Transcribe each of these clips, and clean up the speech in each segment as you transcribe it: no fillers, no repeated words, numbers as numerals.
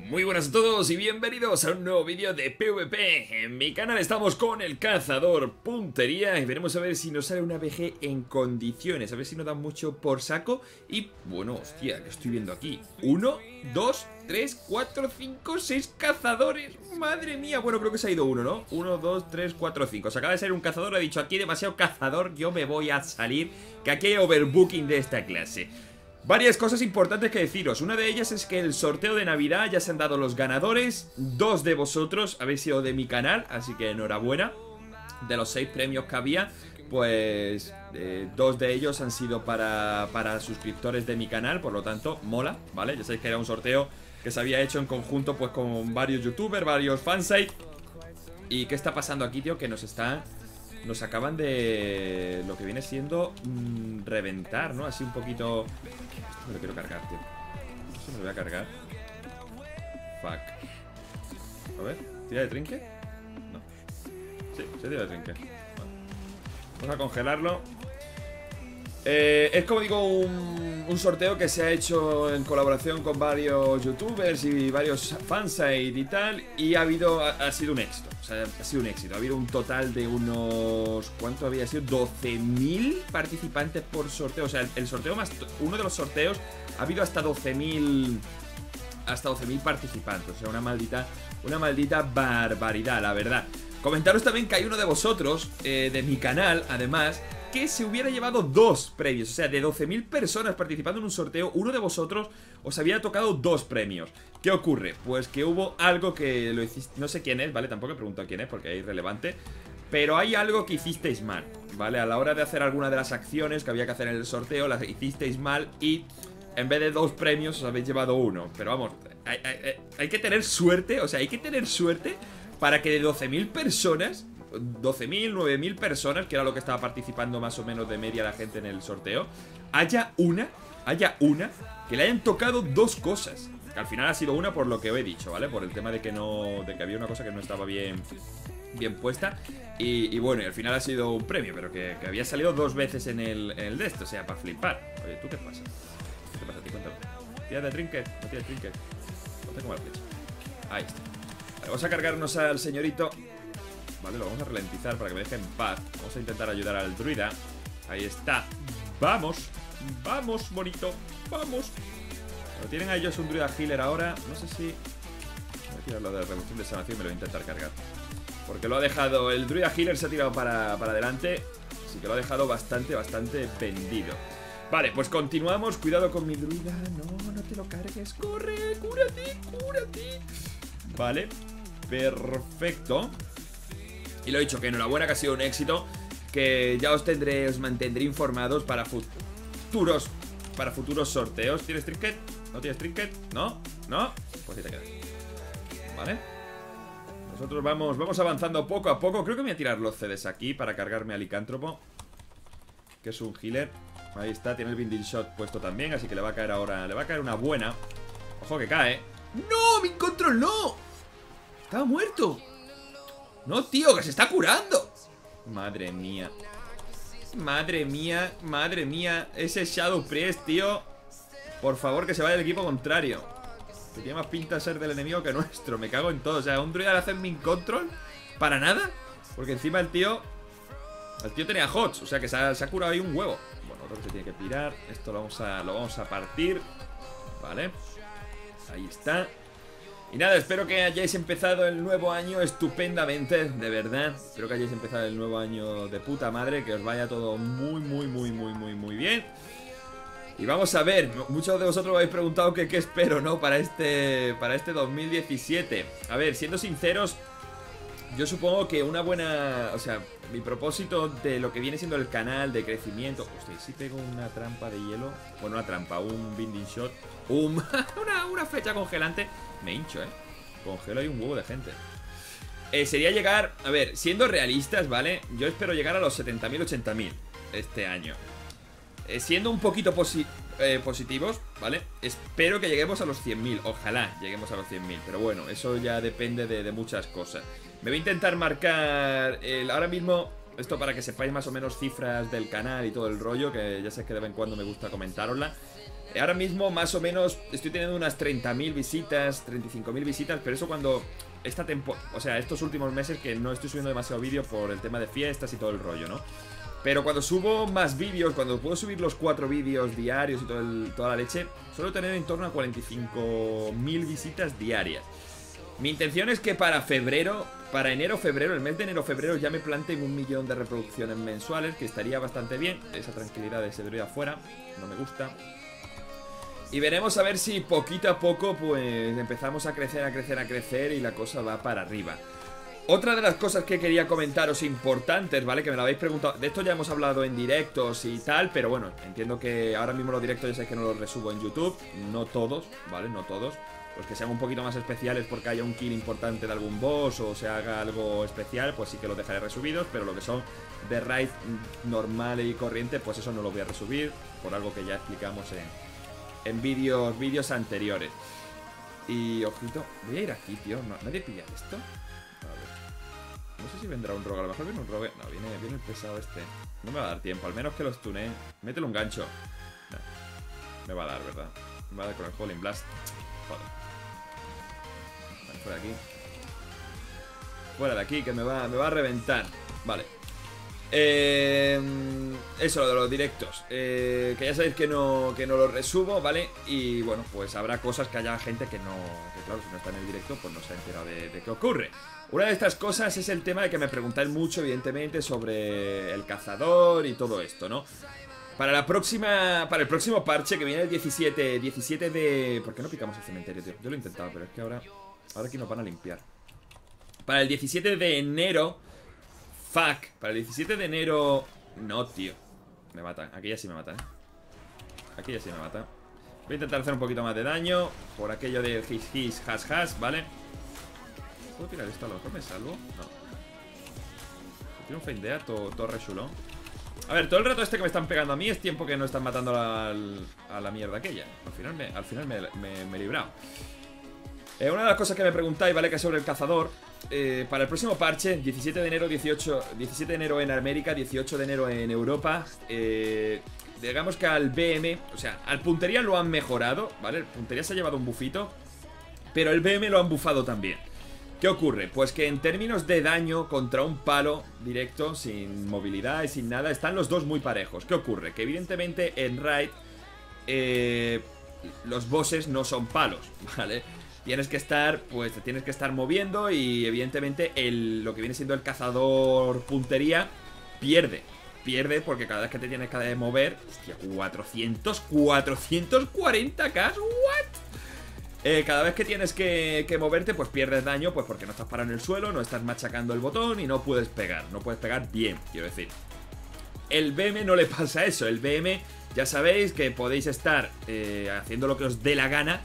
Muy buenas a todos y bienvenidos a un nuevo vídeo de PvP. En mi canal estamos con el cazador puntería y veremos a ver si nos sale una BG en condiciones, a ver si nos da mucho por saco. Y bueno, hostia, que estoy viendo aquí 1, 2, 3, 4, 5, 6 cazadores. Madre mía, bueno, creo que se ha ido uno, ¿no? 1, 2, 3, 4, 5. Se acaba de salir un cazador, he dicho aquí hay demasiado cazador, yo me voy a salir, que aquí hay overbooking de esta clase. Varias cosas importantes que deciros. Una de ellas es que el sorteo de Navidad ya se han dado los ganadores. 2 de vosotros habéis sido de mi canal, así que enhorabuena. De los 6 premios que había, pues 2 de ellos han sido para suscriptores de mi canal. Por lo tanto, mola, ¿vale? Ya sabéis que era un sorteo que se había hecho en conjunto pues con varios youtubers, varios fansite. ¿Y qué está pasando aquí, tío? Que nos acaban de lo que viene siendo reventar, ¿no? Así un poquito. Esto me lo quiero cargar, tío. Esto me lo voy a cargar. Fuck. A ver, ¿tira de trinque? No. Sí, se tira de trinque. Vale. Vamos a congelarlo. Es como digo un sorteo que se ha hecho en colaboración con varios youtubers y varios fansite y tal. Y ha sido un éxito. O sea, ha sido un éxito. Ha habido un total de unos... ¿Cuánto había sido? 12.000 participantes por sorteo. O sea, el sorteo más... Uno de los sorteos ha habido hasta 12.000... Hasta 12.000 participantes. O sea, una maldita barbaridad, la verdad. Comentaros también que hay uno de vosotros, de mi canal, además, que se hubiera llevado 2 premios. O sea, de 12.000 personas participando en un sorteo, uno de vosotros os había tocado 2 premios. ¿Qué ocurre? Pues que hubo algo que lo hiciste... No sé quién es, ¿vale? Tampoco he preguntado quién es porque es irrelevante. Pero hay algo que hicisteis mal, ¿vale? A la hora de hacer alguna de las acciones que había que hacer en el sorteo, las hicisteis mal y en vez de 2 premios os habéis llevado 1. Pero vamos, hay que tener suerte, o sea, hay que tener suerte para que de 12.000 personas... 12.000, 9.000 personas, que era lo que estaba participando más o menos de media la gente en el sorteo, haya una que le hayan tocado 2 cosas. Que al final ha sido una por lo que os he dicho, ¿vale? Por el tema de que que había una cosa que no estaba bien puesta. Y bueno, y al final ha sido un premio, pero que había salido 2 veces en el de esto, o sea, para flipar. Oye, ¿tú qué pasa? ¿Qué te pasa a ti? Cuéntame. ¿Tienes de trinket? ¿No tienes trinket? No tengo la flecha. Ahí está. Vale, vamos a cargarnos al señorito. Vale, lo vamos a ralentizar para que me deje en paz. Vamos a intentar ayudar al druida. Ahí está. ¡Vamos! ¡Vamos, bonito! ¡Vamos! Pero tienen a ellos un druida healer ahora. No sé si... Voy a tirar lo de la reducción de sanación y me lo voy a intentar cargar. Porque lo ha dejado... El druida healer se ha tirado para adelante. Así que lo ha dejado bastante vendido. Vale, pues continuamos. Cuidado con mi druida. No te lo cargues. ¡Corre! ¡Cúrate! ¡Cúrate! Vale. Perfecto. Y lo he dicho, que enhorabuena, que ha sido un éxito. Que ya os mantendré informados para futuros sorteos. ¿Tienes trinket? ¿No tienes trinket? ¿No? ¿No? Pues ahí te quedas. Vale. Nosotros vamos avanzando poco a poco. Creo que me voy a tirar los CDs aquí para cargarme al licántropo, que es un healer. Ahí está, tiene el binding shot puesto también, así que le va a caer ahora. Le va a caer una buena. Ojo que cae. ¡No! ¡Mi control no! ¡Estaba muerto! No, tío, que se está curando. Madre mía. Madre mía, madre mía. Ese Shadow Priest, tío. Por favor, que se vaya del equipo contrario. Que tiene más pinta de ser del enemigo que nuestro. Me cago en todo. O sea, un druida le hace min control para nada. Porque encima el tío tenía HOTS. O sea, que se ha curado ahí un huevo. Bueno, otro que se tiene que pirar. Esto lo vamos a partir. Vale. Ahí está. Y nada, espero que hayáis empezado el nuevo año estupendamente, de verdad. Espero que hayáis empezado el nuevo año de puta madre, que os vaya todo muy bien. Y vamos a ver, muchos de vosotros me habéis preguntado qué espero, ¿no? Para este 2017. A ver, siendo sinceros, yo supongo que una buena... O sea, mi propósito de lo que viene siendo el canal de crecimiento... Hostia, si pego una trampa de hielo... Bueno, una trampa, un binding shot... una flecha congelante... Me hincho, congelo ahí un huevo de gente. Sería llegar... A ver, siendo realistas, ¿vale? Yo espero llegar a los 70.000, 80.000 este año. Siendo un poquito positivos, ¿vale? Espero que lleguemos a los 100.000. Ojalá lleguemos a los 100.000. Pero bueno, eso ya depende de muchas cosas. Me voy a intentar marcar ahora mismo... Esto para que sepáis más o menos cifras del canal y todo el rollo, que ya sé que de vez en cuando me gusta comentárosla. Ahora mismo más o menos estoy teniendo unas 30.000 visitas, 35.000 visitas, pero eso cuando o sea, estos últimos meses que no estoy subiendo demasiado vídeo por el tema de fiestas y todo el rollo, ¿no? Pero cuando subo más vídeos, cuando puedo subir los 4 vídeos diarios y toda la leche, suelo tener en torno a 45.000 visitas diarias. Mi intención es que para enero-febrero, el mes de enero-febrero ya me planteen 1 millón de reproducciones mensuales, que estaría bastante bien. Esa tranquilidad de ese de afuera no me gusta. Y veremos a ver si poquito a poco pues empezamos a crecer y la cosa va para arriba. Otra de las cosas que quería comentaros importantes, ¿vale? Que me lo habéis preguntado. De esto ya hemos hablado en directos y tal, pero bueno, entiendo que ahora mismo los directos ya sé que no los resubo en YouTube. No todos, ¿vale? No todos. Los que sean un poquito más especiales porque haya un kill importante de algún boss o se haga algo especial, pues sí que los dejaré resubidos. Pero lo que son de raid normal y corriente, pues eso no lo voy a resubir, por algo que ya explicamos en vídeos anteriores. Y ojito, voy a ir aquí, tío. ¿Nadie pilla esto? A ver. No sé si vendrá un rogue. A lo mejor viene un rogue. No, viene el pesado este. No me va a dar tiempo, al menos que los tunee. Métele un gancho. No. Me va a dar, ¿verdad? Me va a dar con el Howling Blast. Joder. Vale, fuera de aquí. Fuera de aquí, que me va a reventar. Vale. Eso, lo de los directos. Que ya sabéis que no lo resubo, ¿vale? Y bueno, pues habrá cosas que haya gente que claro, si no está en el directo, pues no se ha enterado de qué ocurre. Una de estas cosas es el tema de que me preguntáis mucho, evidentemente, sobre el cazador y todo esto, ¿no? Para el próximo parche que viene el 17 de... ¿Por qué no picamos el cementerio, tío? Yo lo he intentado, pero es que ahora aquí nos van a limpiar. Para el 17 de enero... Fuck, para el 17 de enero... No, tío. Me matan, aquí ya sí me matan, Aquí ya sí me matan. Voy a intentar hacer un poquito más de daño por aquello de his, has, ¿vale? ¿Puedo tirar esto? A lo mejor me salvo. No. Tiene un feindea todo re chulo. A ver, todo el rato este que me están pegando a mí es tiempo que no están matando a la mierda aquella. Al final me he librado. Una de las cosas que me preguntáis, ¿vale? Que es sobre el cazador. Para el próximo parche, 17 de enero, 17 de enero en América, 18 de enero en Europa. Digamos que al BM, o sea, al puntería lo han mejorado, ¿vale? El puntería se ha llevado un bufito, pero el BM lo han bufado también. ¿Qué ocurre? Pues que en términos de daño contra un palo directo, sin movilidad y sin nada, están los dos muy parejos. ¿Qué ocurre? Que evidentemente en Raid los bosses no son palos, ¿vale? Tienes que estar, pues te tienes que estar moviendo y evidentemente lo que viene siendo el cazador puntería pierde porque cada vez que te tienes que mover, hostia, 440k, what? Cada vez que tienes que moverte, pues pierdes daño, pues porque no estás parado en el suelo, no estás machacando el botón y no puedes pegar bien, quiero decir. El BM no le pasa eso, el BM ya sabéis que podéis estar haciendo lo que os dé la gana,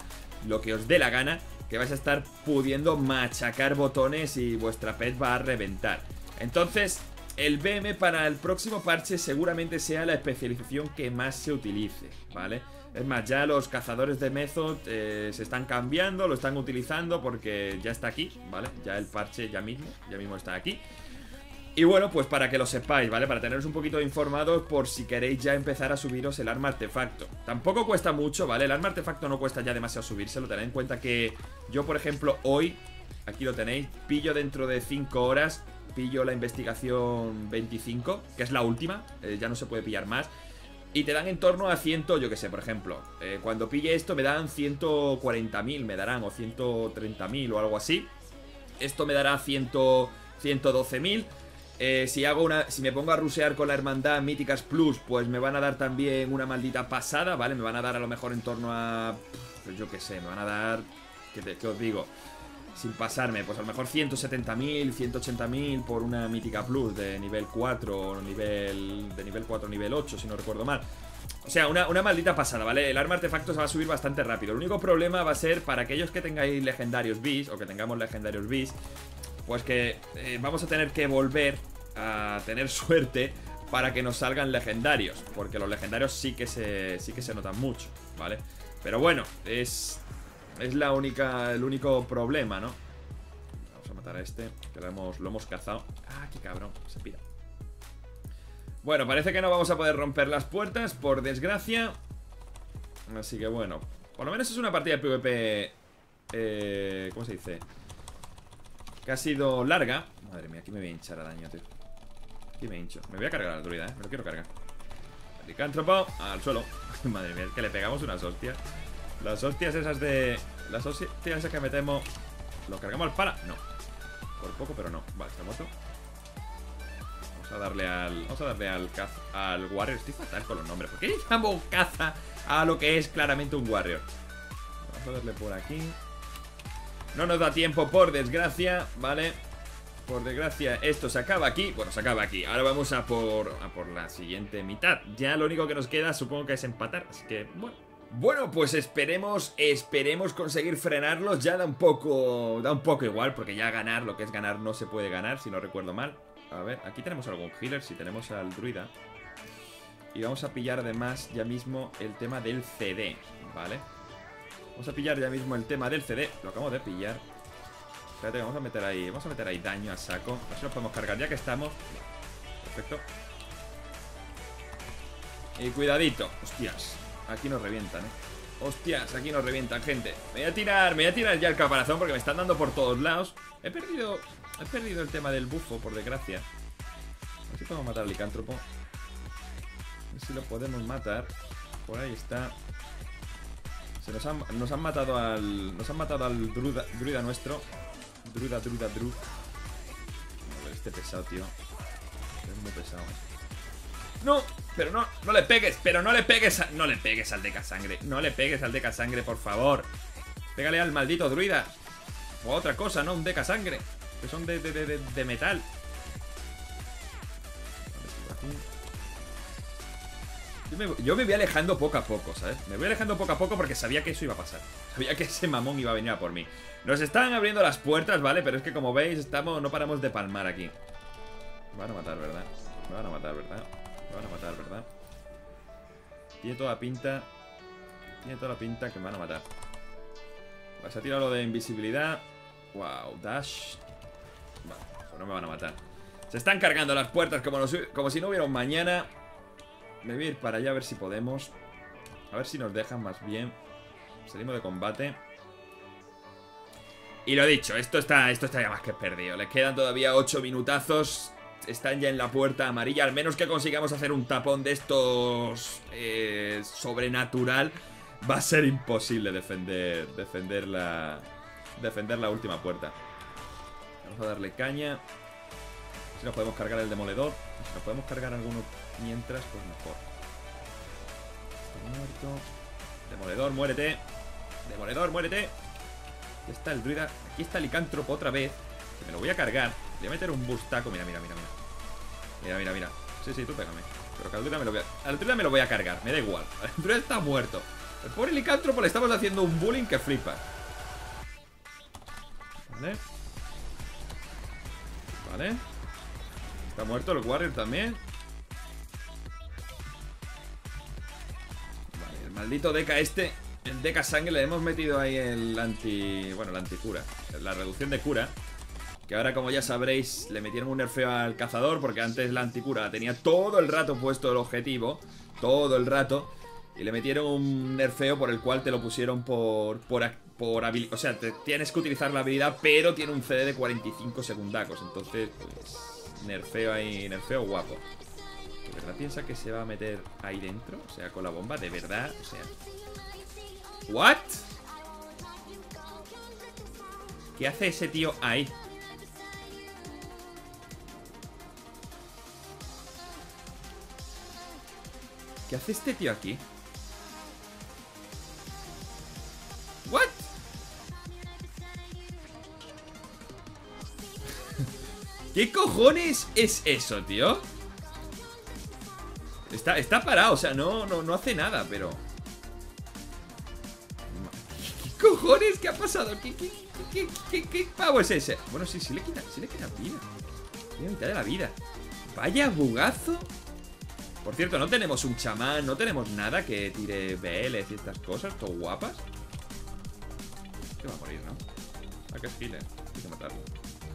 que vais a estar pudiendo machacar botones y vuestra pet va a reventar. Entonces, el BM para el próximo parche seguramente sea la especialización que más se utilice, ¿vale? Es más, ya los cazadores de Method se están cambiando, lo están utilizando porque ya está aquí, ¿vale? Ya el parche ya mismo está aquí. Y bueno, pues para que lo sepáis, ¿vale? Para teneros un poquito informados por si queréis ya empezar a subiros el arma artefacto. Tampoco cuesta mucho, ¿vale? El arma artefacto no cuesta ya demasiado subírselo. Tened en cuenta que yo, por ejemplo, hoy, aquí lo tenéis, pillo dentro de 5 horas, pillo la investigación 25, que es la última, ya no se puede pillar más. Y te dan en torno a 100, yo que sé, por ejemplo, cuando pille esto me dan 140.000, me darán, o 130.000 o algo así. Esto me dará 112.000. Si me pongo a rusear con la hermandad Míticas Plus, pues me van a dar también una maldita pasada, ¿vale? Me van a dar a lo mejor en torno a... Pues yo qué sé, me van a dar... ¿Qué os digo? Sin pasarme, pues a lo mejor 170.000, 180.000 por una Mítica Plus de nivel 4 o de nivel 4 nivel 8, si no recuerdo mal. O sea, una maldita pasada, ¿vale? El arma artefacto se va a subir bastante rápido. El único problema va a ser para aquellos que tengáis legendarios bis, o que tengamos legendarios bis, pues que vamos a tener que volver a tener suerte para que nos salgan legendarios, porque los legendarios sí que se notan mucho, ¿vale? Pero bueno, es el único problema, ¿no? Vamos a matar a este, que lo hemos cazado. Ah, qué cabrón, se pira. Bueno, parece que no vamos a poder romper las puertas, por desgracia. Así que bueno, por lo menos es una partida de PvP ¿cómo se dice? Que ha sido larga. Madre mía, aquí me voy a hinchar a daño, tío. Aquí me hincho. Me voy a cargar al druida, me lo quiero cargar. Licántropo, al suelo. Madre mía, es que le pegamos unas hostias. Las hostias esas de... Las hostias esas que metemos. ¿Lo cargamos al pala? No. Por poco, pero no. Vale, está muerto. Vamos a darle al... Vamos a darle al warrior. Estoy fatal con los nombres. ¿Por qué le llamo caza a lo que es claramente un warrior? Vamos a darle por aquí. No nos da tiempo, por desgracia. Vale. Por desgracia, esto se acaba aquí. Bueno, se acaba aquí. Ahora vamos a por la siguiente mitad. Ya lo único que nos queda, supongo que es empatar. Así que, bueno. Bueno, pues esperemos conseguir frenarlos. Ya da un poco igual, porque ya ganar, lo que es ganar, no se puede ganar, si no recuerdo mal. A ver, aquí tenemos algún healer, si tenemos al druida. Y vamos a pillar además ya mismo el tema del CD, ¿vale? Vamos a pillar ya mismo el tema del CD. Lo acabamos de pillar. Espérate, vamos a meter ahí daño a saco. A ver si lo podemos cargar ya que estamos. Perfecto. Y cuidadito. Hostias, aquí nos revientan, Hostias, aquí nos revientan, gente. Me voy a tirar ya el caparazón porque me están dando por todos lados. He perdido el tema del bufo, por desgracia. A ver si podemos matar al licántropo. A ver si lo podemos matar. Por ahí está. Nos han matado al druida nuestro. Druida. A ver, este pesado, tío. Es muy pesado, No, pero no le pegues. Pero no le pegues al decasangre. No le pegues al decasangre, por favor. Pégale al maldito druida. O a otra cosa, ¿no? Un decasangre. Que son de metal. Yo me voy alejando poco a poco, ¿sabes? Me voy alejando poco a poco porque sabía que eso iba a pasar. Sabía que ese mamón iba a venir a por mí. Nos están abriendo las puertas, ¿vale? Pero es que como veis, no paramos de palmar aquí. Me van a matar, ¿verdad? Me van a matar, ¿verdad? Tiene toda la pinta que me van a matar. Se ha tirado lo de invisibilidad. Wow, dash. Vale, pues no me van a matar. Se están cargando las puertas como si no hubiera un mañana. Me voy a ir para allá a ver si podemos. A ver si nos dejan más bien. Salimos de combate. Y lo dicho, esto está ya más que perdido. Les quedan todavía 8 minutazos. Están ya en la puerta amarilla. Al menos que consigamos hacer un tapón de estos sobrenatural. Va a ser imposible defender la última puerta. Vamos a darle caña. Si nos podemos cargar el demoledor. Si nos podemos cargar alguno mientras, pues mejor. Está muerto. Demoledor, muérete. Demoledor, muérete. Aquí está el druida. Aquí está el licántropo otra vez. Que me lo voy a cargar. Le voy a meter un bustaco. Mira. Mira. Sí, tú pégame. Pero que al druida me lo voy a cargar. Me da igual. El druida está muerto. El pobre licántropo le estamos haciendo un bullying que flipa. Vale. Está muerto el warrior también. Vale, el maldito deca este. El deca sangre, le hemos metido ahí el Bueno, la anticura. La reducción de cura. Que ahora, como ya sabréis, le metieron un nerfeo al cazador. Porque antes la anticura la tenía todo el rato puesto el objetivo. Todo el rato. Y le metieron un nerfeo por el cual te lo pusieron por habilidad. O sea, tienes que utilizar la habilidad, pero tiene un CD de 45 segundacos. Entonces, pues, nerfeo ahí, nerfeo guapo. ¿De verdad piensa que se va a meter ahí dentro? O sea, con la bomba, de verdad, o sea... ¿What? ¿Qué hace ese tío ahí? ¿Qué hace este tío aquí? ¿What? ¿Qué cojones es eso, tío? Está parado, o sea, no hace nada, pero... ¿Qué cojones? ¿Qué ha pasado? ¿Qué pavo es ese? Bueno, sí le quita vida. Tiene mitad de la vida. Vaya bugazo. Por cierto, no tenemos un chamán, no tenemos nada que tire BLs y estas cosas, todo guapas. Este va a morir, ¿no? ¿A qué es healer? Hay que matarlo.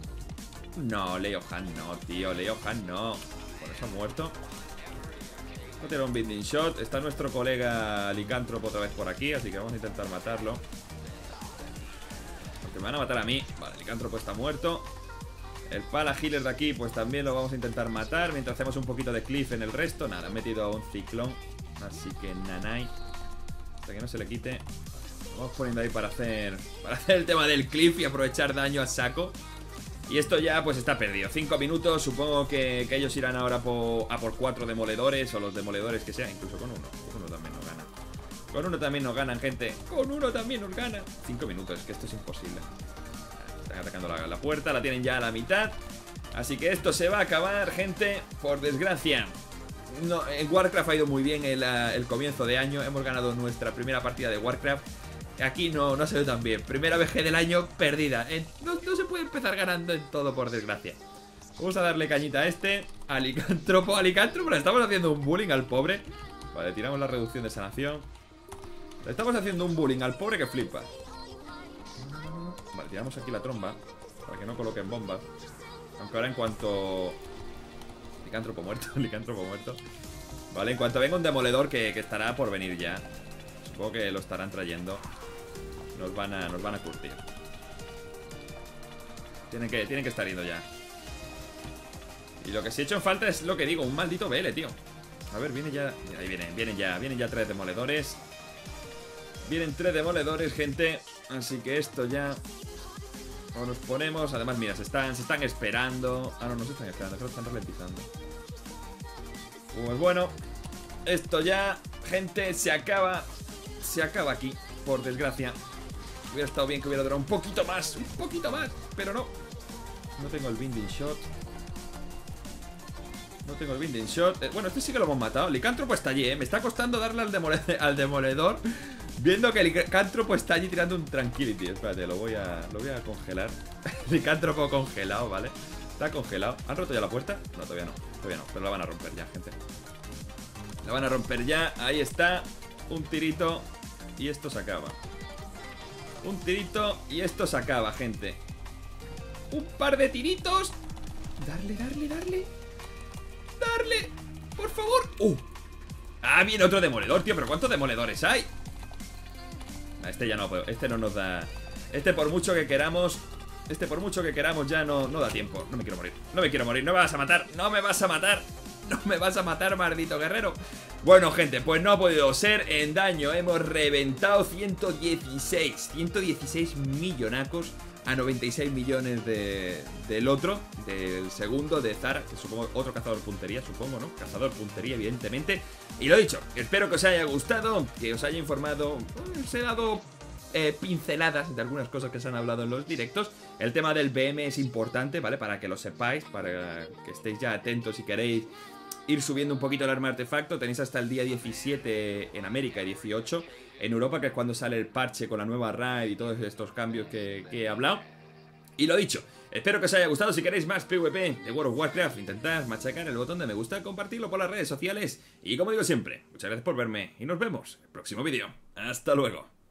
No, Leo Han no, tío, Leo Han no. Por eso ha muerto. Vamos a tirar un binding shot. Está nuestro colega licántropo otra vez por aquí, así que vamos a intentar matarlo. Porque me van a matar a mí. Vale, licántropo está muerto. El pala healer de aquí pues también lo vamos a intentar matar. Mientras hacemos un poquito de cliff en el resto. Nada, han metido un ciclón. Así que nanay. Hasta que no se le quite. Vamos poniendo ahí para hacer el tema del cliff y aprovechar daño a saco. Y esto ya pues está perdido. 5 minutos, supongo que ellos irán ahora a por 4 demoledores. O los demoledores que sean, incluso con uno. Con uno también nos ganan. Con uno también nos ganan, gente. Con uno también nos ganan. 5 minutos, es que esto es imposible. Están atacando la puerta, la tienen ya a la mitad. Así que esto se va a acabar, gente. Por desgracia. No, en Warcraft ha ido muy bien el comienzo de año. Hemos ganado nuestra primera partida de Warcraft. Aquí no ha salido tan bien. Primera VG del año perdida. No se puede empezar ganando en todo, por desgracia. Vamos a darle cañita a este. A Licántropo. Le estamos haciendo un bullying al pobre. Vale, tiramos la reducción de sanación. Le estamos haciendo un bullying al pobre que flipa. Vale, tiramos aquí la tromba para que no coloquen bombas. Aunque ahora en cuanto... Licántropo muerto, licántropo muerto. Vale, en cuanto venga un demoledor que estará por venir ya. Supongo que lo estarán trayendo. Nos van a curtir. Tienen que estar yendo ya. Y lo que sí he hecho en falta es lo que digo, un maldito BL, tío. A ver, viene ya... Ahí vienen ya 3 demoledores. Vienen 3 demoledores, gente. Así que esto ya... O nos ponemos... Además, mira, se están esperando. Ah, no se están esperando, creo que están ralentizando. Pues bueno, esto ya, gente, se acaba. Se acaba aquí, por desgracia. Hubiera estado bien que hubiera durado un poquito más, pero no. No tengo el binding shot. No tengo el binding shot. Bueno, este sí que lo hemos matado. Licántropo está allí, Me está costando darle al demoledor. Viendo que el Licántropo está allí tirando un tranquility. Espérate, lo voy a congelar. Licántropo congelado, ¿vale? Está congelado. ¿Han roto ya la puerta? No, todavía no. Pero la van a romper ya, gente. La van a romper ya. Ahí está. Un tirito. Y esto se acaba. Un tirito y esto se acaba, gente. Un par de tiritos. Darle. Por favor. Ah, viene otro demoledor, tío. Pero ¿cuántos demoledores hay? Este ya no puedo. Este no nos da. Este por mucho que queramos ya no da tiempo. No me quiero morir. No me vas a matar. No me vas a matar, maldito guerrero. Bueno, gente, pues no ha podido ser. En daño hemos reventado 116 millonacos a 96 millones del otro, del segundo, de Zara, que supongo otro cazador puntería, supongo, ¿no? Cazador puntería, evidentemente. Y lo dicho, espero que os haya gustado, que os haya informado, os he dado pinceladas de algunas cosas que se han hablado en los directos. El tema del BM es importante, ¿vale? Para que lo sepáis, para que estéis ya atentos si queréis ir subiendo un poquito el arma artefacto. Tenéis hasta el día 17 en América y 18 en Europa, que es cuando sale el parche con la nueva raid y todos estos cambios que he hablado. Y lo dicho, espero que os haya gustado. Si queréis más PvP de World of Warcraft, intentad machacar el botón de me gusta, compartirlo por las redes sociales. Y como digo siempre, muchas gracias por verme y nos vemos en el próximo vídeo. Hasta luego.